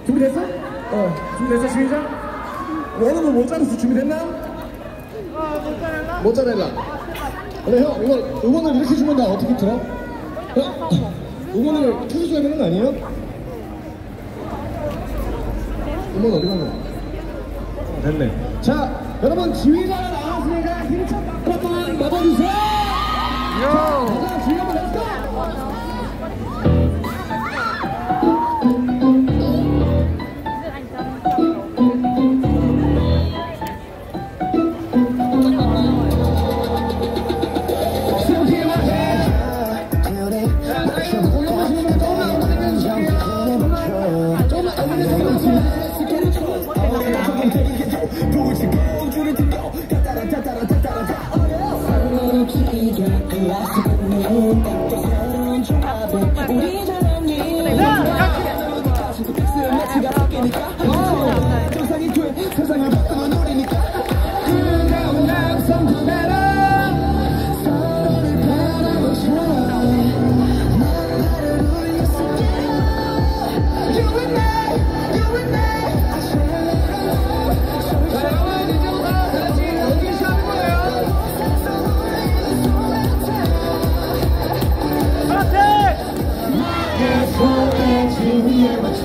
준비됐어? 준비됐어 시작. 너는 뭐 모짜르스 준비됐나? 모짜렐라. 그래 형 이거 음원을 이렇게 주면 나 어떻게 들어? 음원을 켜줘야 되는 거 아니에요? 음원 어디 갔나? 됐네. 자 여러분 지휘가 나왔으니까 힘좀 한번 맞아주세요. 자 지휘 한번 렛츠고. 세상을 바꾸는 우리니까 그런 남성들처럼 서로를 바라보셔 나를 울렸을게요 You and me, you and me 자 여러분 이제부터 다같이 오디션 하는 거예요. 파이팅! 나의 손에 지휘에 맞춰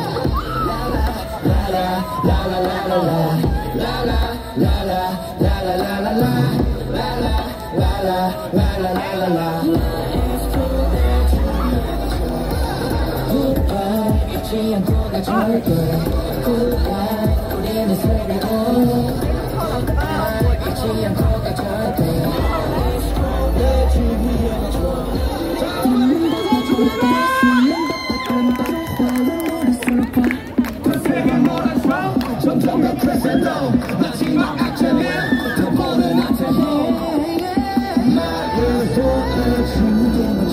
잊지 않고 가져올게 우리는 새기고 잊지 않고 가져올게 내 주위에 맞춰 점점 더 크레센도 마지막 악전에 덮어는 안테해 나의 손을 주게 맞춰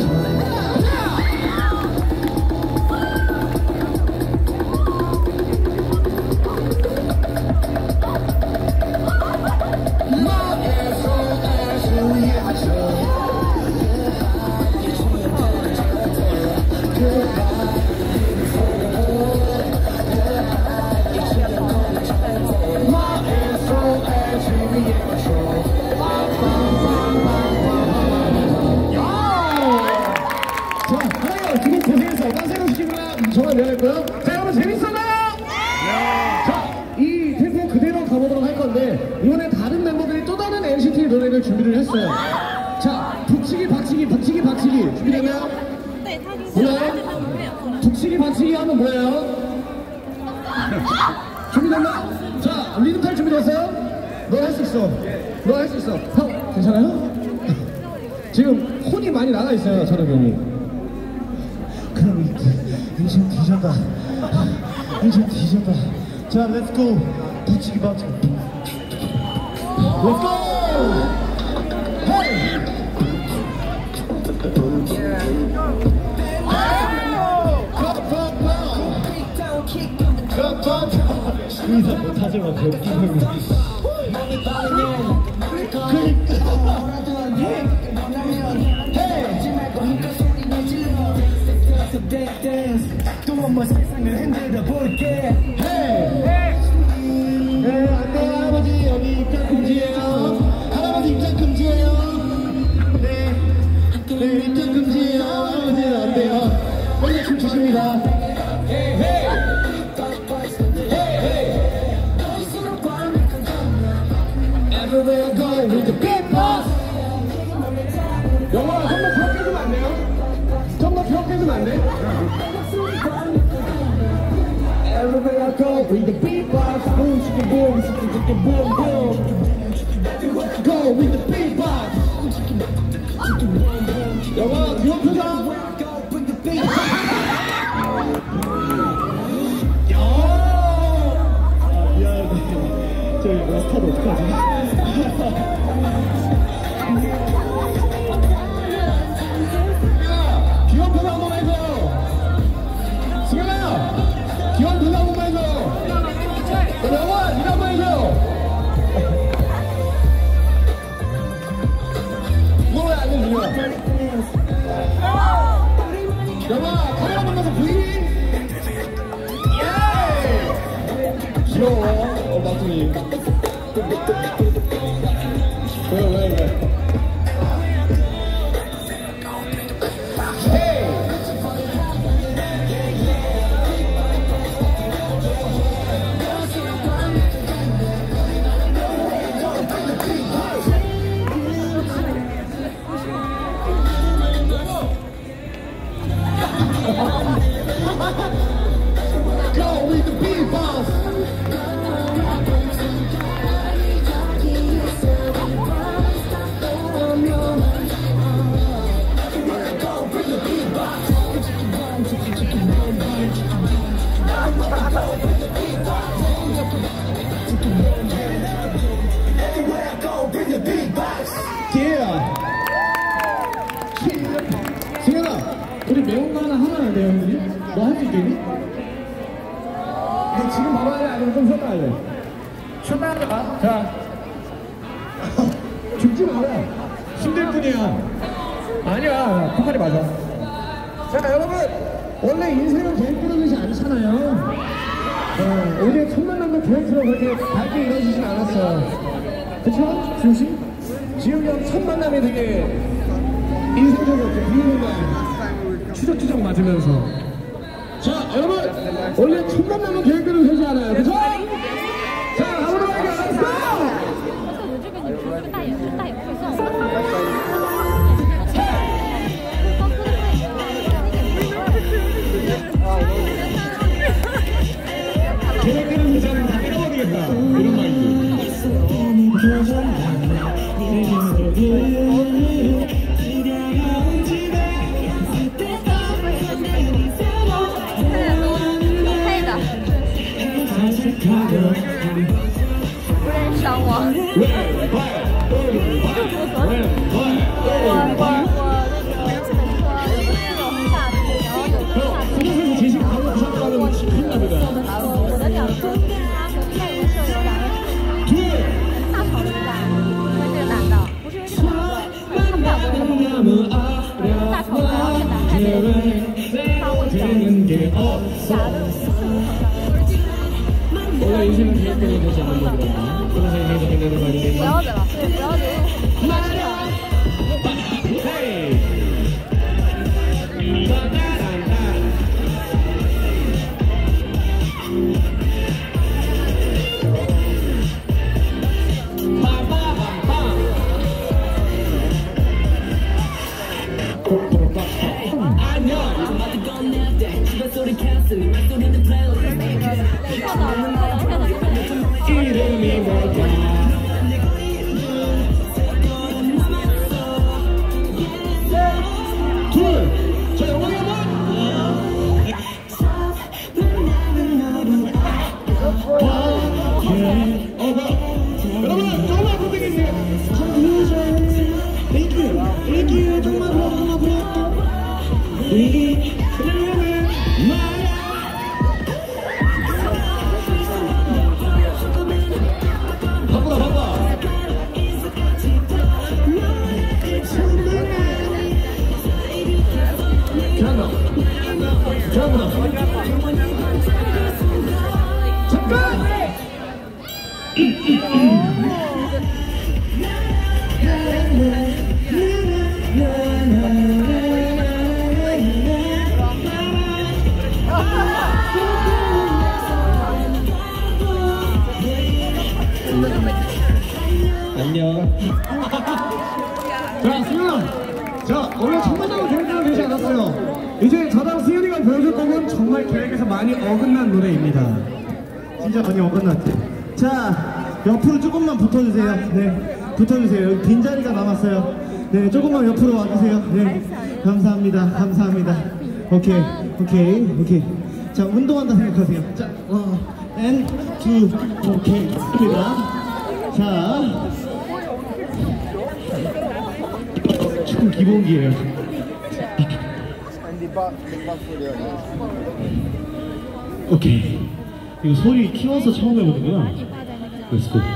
나의 손을 주게 맞춰 정말 미안했고요. 자 여러분 재밌었나요? 자 이 템포 그대로 가보도록 할 건데 이번에 다른 멤버들이 또 다른 NCT 노래를 준비를 했어요. 자 북치기 박치기 북치기 박치기 준비되나요? 네, 몰라요? 북치기 박치기 하면 뭐예요? 준비됐나? 자 리듬 탈 준비됐어요? 너 할 수 있어. 너 할 수 있어. 형 괜찮아요? 지금 혼이 많이 나가 있어요 저런 경우. 그럼 인생 뒤졌다. 인생 뒤졌다. 자, 렛츠고. 붙이기 박치기. 렛츠고! 헤이! 인사 못하지만 배우기는 또 한 번 세상을 흔들어 볼게. 네, 안돼 할아버지 여기 입장 금지예요. 할아버지 입장 금지예요. 네, 입장 금지예요. 할아버지 안 돼요. 빨리 춤추십니다. Everywhere I go with the big boss. 영화 한번 기억해주면 안 돼요? 좀 더 기억해주면 안 돼? Everywhere I go with the beatbox, boom, chicka boom, chicka chicka boom, boom. Go with the beatbox. 영화 귀여운 표정. 미안해. 저희 마스터도 어떡하지? 귀여운 표정 한번 해줘요. 승현아! 귀여운 표정 한번 해줘요. 영화 니가 한번 해줘요. 이거 왜 안 해주냐? 영화 카메라 만나서 부인? 야! 귀여워 막둥이. 왜? Go with the beat boss. Yeah. 승현아, 우리 매운 거 하나 해야 우리? 너 할 수 있겠니? 너 지금 바로 할래? 아니면 좀 쉬었다 할래? 쉬었다 할래? 자. 죽지 마라. 힘들 뿐이야. 아니야, 포칼이 맞아. 자, 여러분. 원래 인생은 계획대로 되지 않잖아요. 우리의 첫 만남도 계획대로 그렇게 밝게 이루어지진 않았어요. 그쵸? 지우씨? 지훈이 형 첫 만남이 되게 인생적으로 비우는 거 아니에요? 추적추적 맞으면서. 자, 여러분! 원래 첫 만남은 계획대로 되지 않아요. 그쵸? 자, 한번 더 let's go! '계획대로 되지 않으면 다 때려버리겠다' 이런 마인드. 不认识我。我的两个在一社有两个大吵架，因为这个男的，不是因为这个男的，他们俩不是大吵架，然后这男的在发我讲，假的 원래 인생은 계획대로 되지 않는 거거든요. 그래서 인생에서 끝내는 거 아니겠니? 不要的了，对，不要的。 이름이 뭘까? 둘! 자, 영원히 여러분, 조금만 부탁드릴게요. Thank you. 조금만 불러. 잠깐! 안녕. 자, 승현아. 자, 원래 첫 만남은 계획대로 되지 않았어요. 이제 저랑 승현이가 보여줄 곡은 정말 계획에서 많이 어긋난 노래입니다. 진짜 많이 어긋났대. 자, 옆으로 조금만 붙어주세요. 네, 붙어주세요. 여기 빈자리가 남았어요. 네, 조금만 옆으로 와주세요. 네, 감사합니다. 오케이. 자, 운동한다 생각하세요. 자, and two, 오케이. 자, 조금 기본기예요. 오케이. 이거 소리 키워서 처음 해보는구나. Let's go.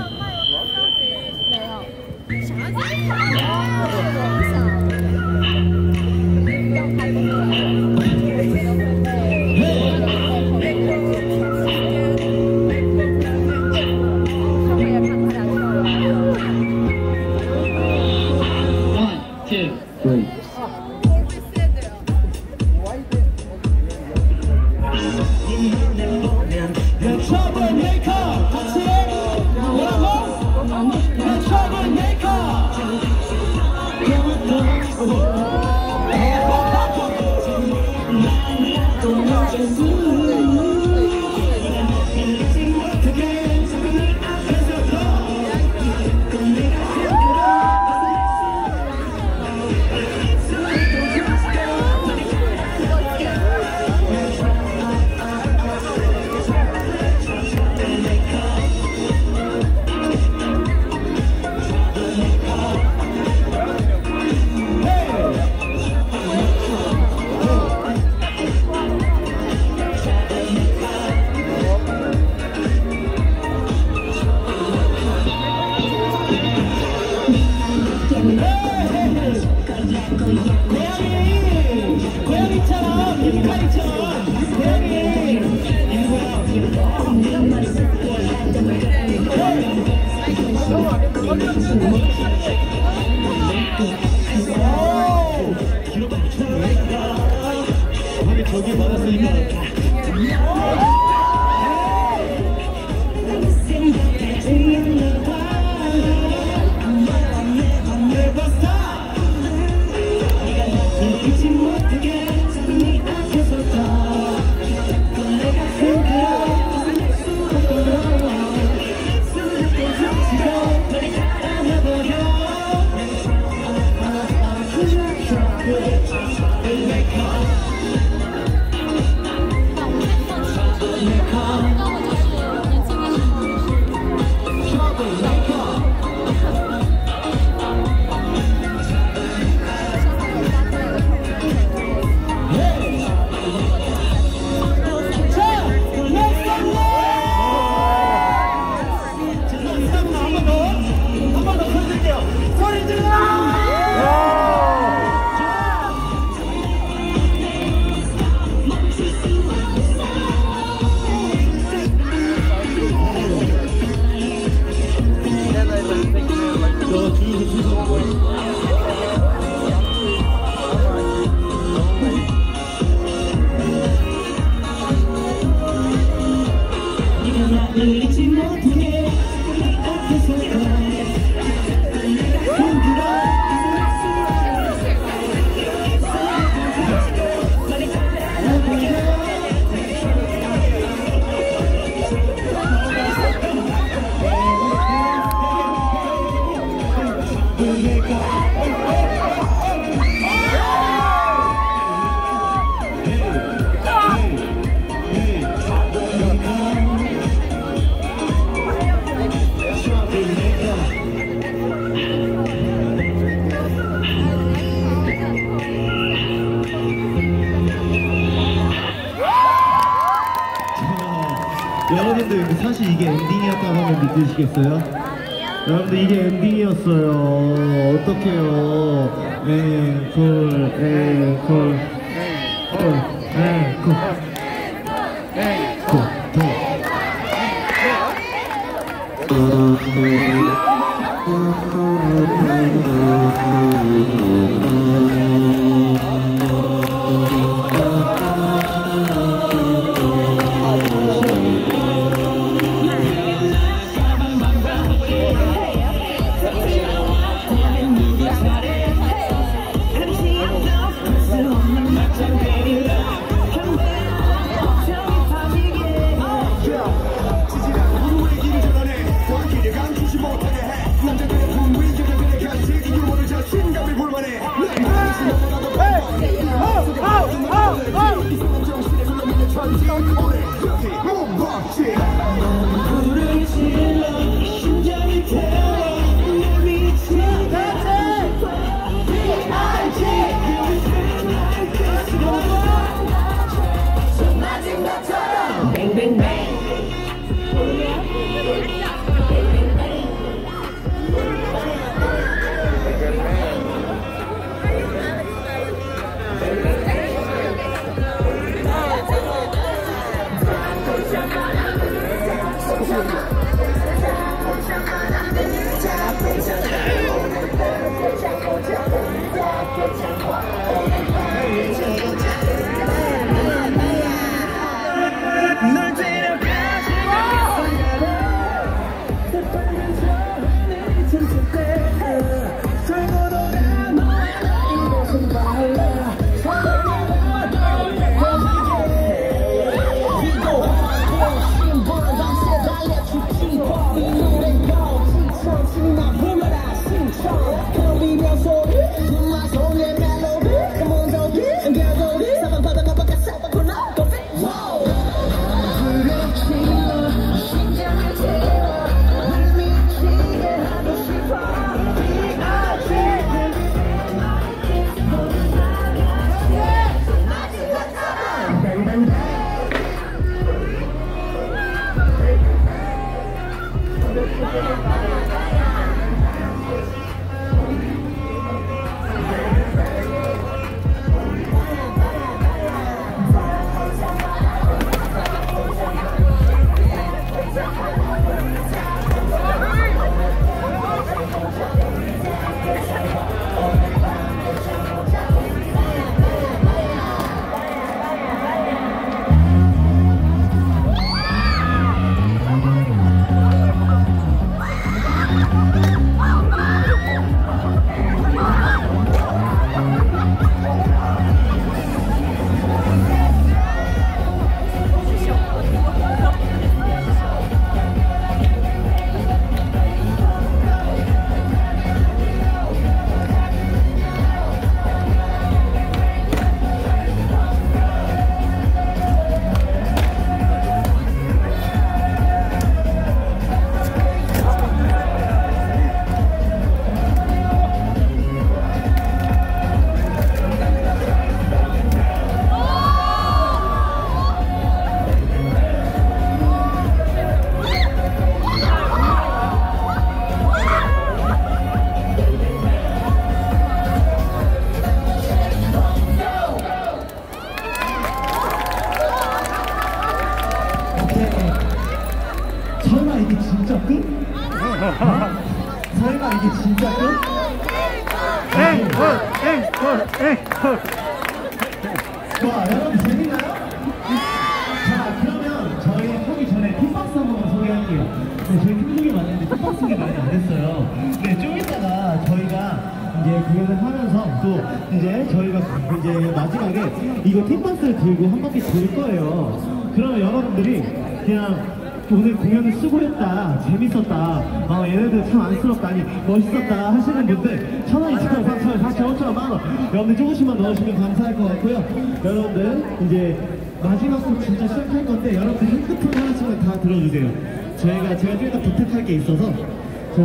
여러분들 사실 이게 엔딩이었다고 하면 믿으시겠어요? 여러분들 이게 엔딩이었어요. 어떡해요? Thank you. 이게 진짜 끝? 설마 이게 진짜 끝? 와, 여러분 재밌나요? 자, 그러면 저희 하기 전에 팁박스 한 번만 소개할게요. 네, 저희 팀중에 많은데 팁박스가 많이 안 됐어요. 네, 좀 이따가 저희가 이제 공연을 하면서 또 이제 저희가 이제 마지막에 이거 팁박스를 들고 한 바퀴 돌 거예요. 그러면 여러분들이 그냥 오늘 공연을 수고했다, 재밌었다, 얘네들 참 안쓰럽다, 아니 멋있었다 하시는 분들 1,000원, 2,000원, 3,000원, 4,000원, 5,000원, 만원 여러분들 조금씩만 넣으시면 감사할 것 같고요. 여러분들 이제 마지막으로 진짜 시작할 건데 여러분들 핸드폰 하나씩만 다 들어주세요. 제가 좀 이따 부탁할 게 있어서 자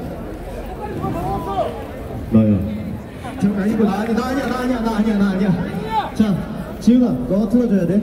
너요. 잠깐 이거 나 아니야. 자 지훈아 너가 틀어줘야 돼.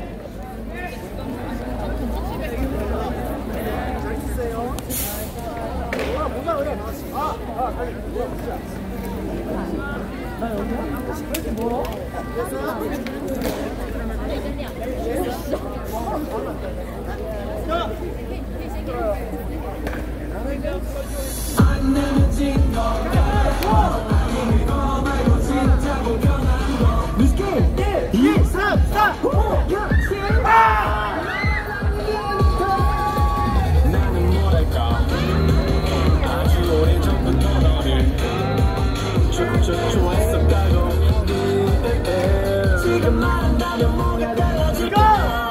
Let's go! 1, 2, 3, 4, 5, 6, 7, 8! 나는 뭐랄까 아주 오래전부터 너를 좋아했었다고 지금 말한다면 뭐가 달라질까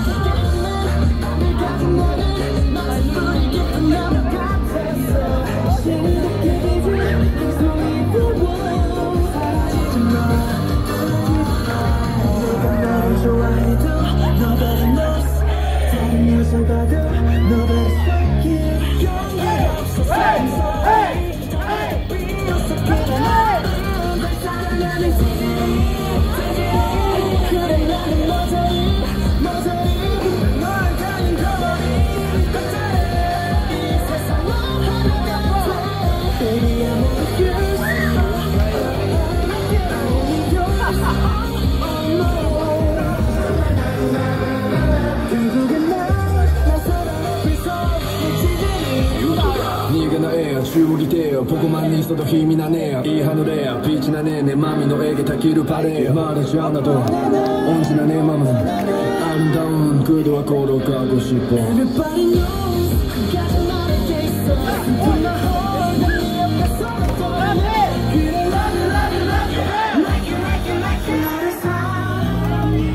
네가 나의 추억이 되어 보고만 있어도 힘이 나네요. 이 하늘에 빛이 나네. 내 맘이 너에게 닿기를 바래. 말하지 않아도 언제나 내 맘은 아름다운 그대와 걸어가고 싶어. Everybody knows 가장 너의 게 있어. Put my heart 내 옆에서 그래 love you like you 나를 사랑해.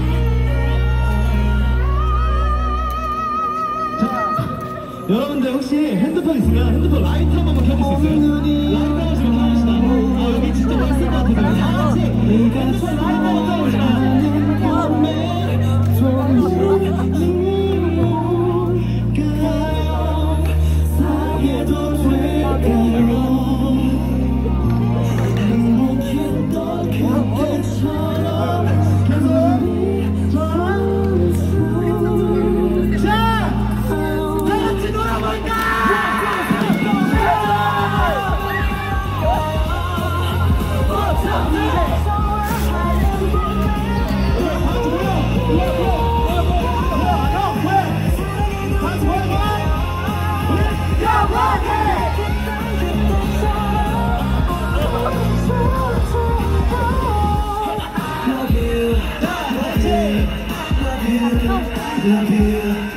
자 여러분들 혹시 핸드폰 있으면 핸드폰 라이트 한 번만 켜줄 수 있어요? 라이트 한 번씩 켜줍시다. 여기 진짜 멋있을 것 같거든요. 다 같이 라이트 한번 켜봅시다. Love you.